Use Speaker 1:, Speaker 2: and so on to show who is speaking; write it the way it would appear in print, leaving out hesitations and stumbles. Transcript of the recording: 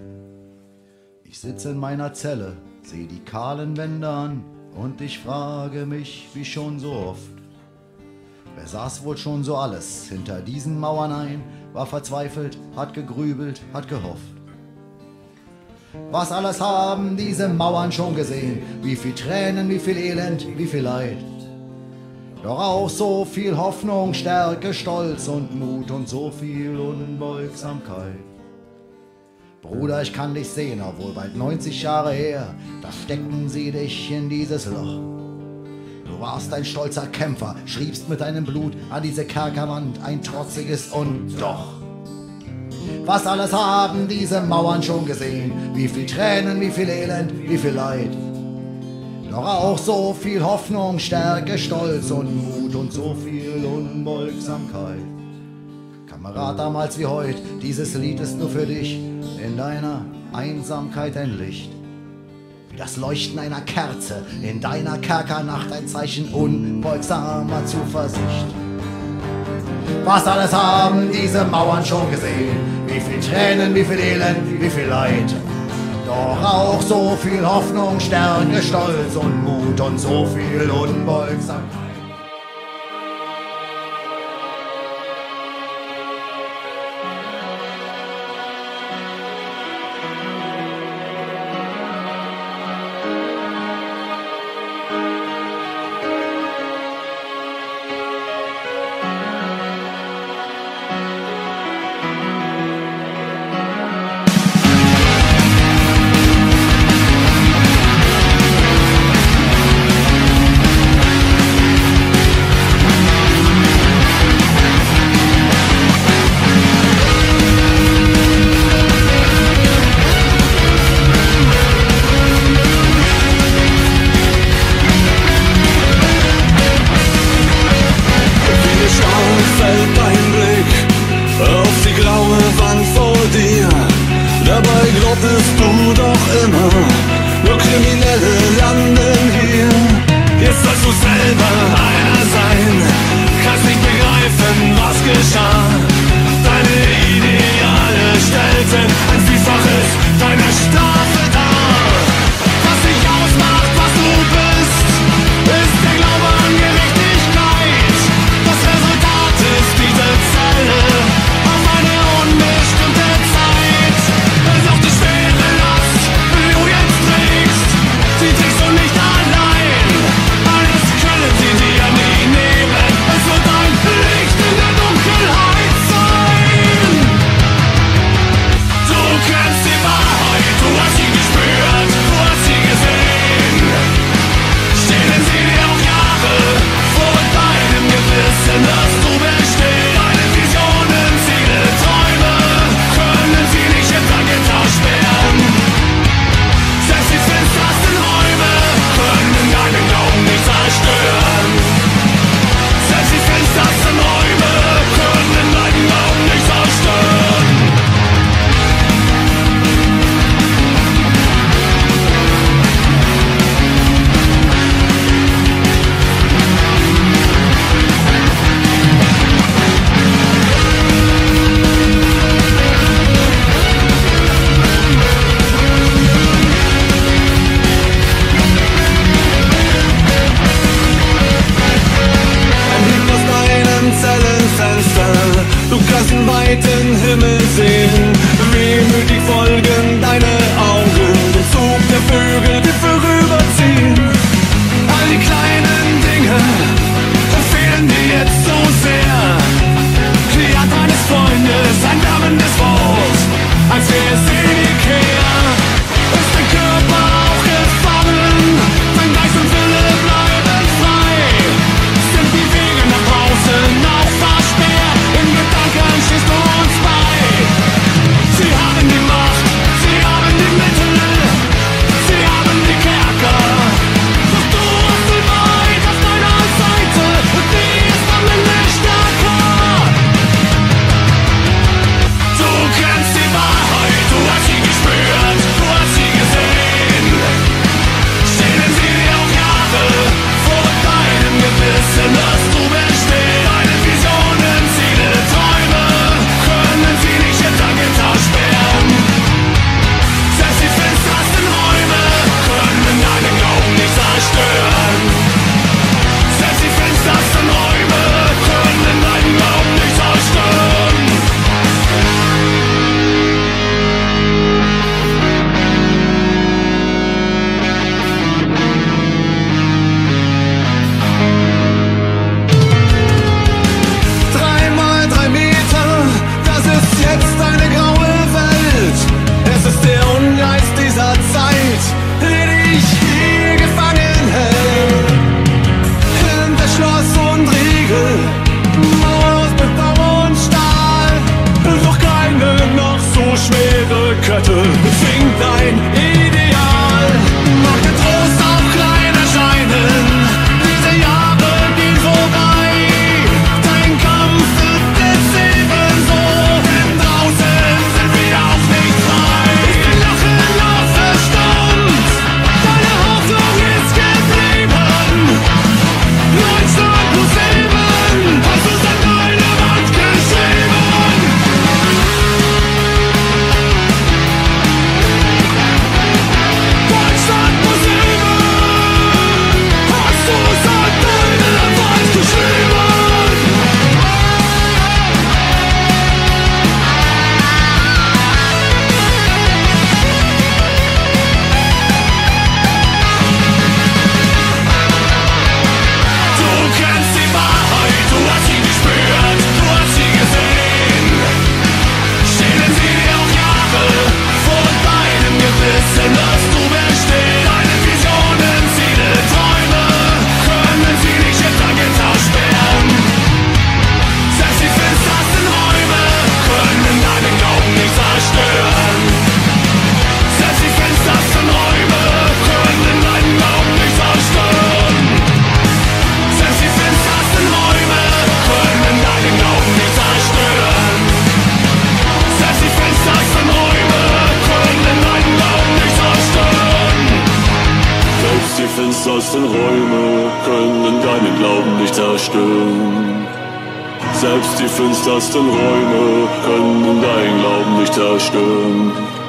Speaker 1: Ich sitze in meiner Zelle, seh die kahlen Wände an und ich frage mich, wie schon so oft: Wer saß wohl schon so alles hinter diesen Mauern ein, war verzweifelt, hat gegrübelt, hat gehofft. Was alles haben diese Mauern schon gesehen, wie viel Tränen, wie viel Elend, wie viel Leid. Doch auch so viel Hoffnung, Stärke, Stolz und Mut und so viel Unbeugsamkeit. Bruder, ich kann dich sehen, obwohl bald 90 Jahre her, da steckten sie dich in dieses Loch. Du warst ein stolzer Kämpfer, schriebst mit deinem Blut an diese Kerkerwand ein trotziges und doch. Was alles haben diese Mauern schon gesehen, wie viel Tränen, wie viel Elend, wie viel Leid. Doch auch so viel Hoffnung, Stärke, Stolz und Mut und so viel Unbeugsamkeit. Kamerad, damals wie heut, dieses Lied ist nur für dich, in deiner Einsamkeit ein Licht. Wie das Leuchten einer Kerze in deiner Kerkernacht, ein Zeichen unbeugsamer Zuversicht. Was alles haben diese Mauern schon gesehen, wie viel Tränen, wie viel Elend, wie viel Leid. Doch auch so viel Hoffnung, Stärke, Stolz und Mut und so viel Unbeugsamkeit.
Speaker 2: finstersten Räume können deinen Glauben nicht zerstören. Selbst die finstersten Räume können deinen Glauben nicht zerstören.